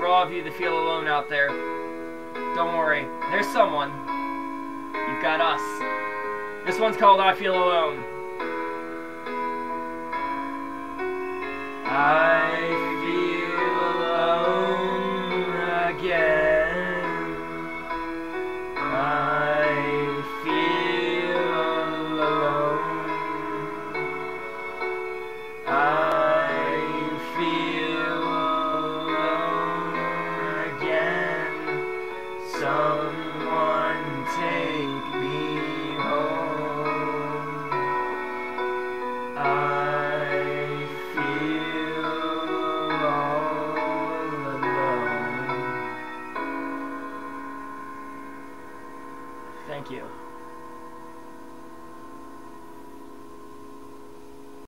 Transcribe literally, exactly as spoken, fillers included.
for all of you that feel alone out there. Don't worry, there's someone. You've got us. This one's called I Feel Alone. I